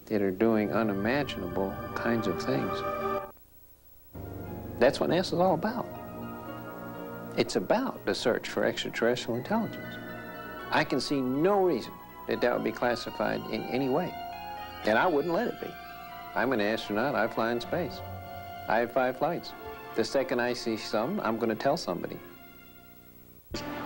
that are doing unimaginable kinds of things. That's what NASA's all about. It's about the search for extraterrestrial intelligence. I can see no reason that that would be classified in any way, and I wouldn't let it be. I'm an astronaut, I fly in space. I have 5 flights. The second I see some, I'm going to tell somebody.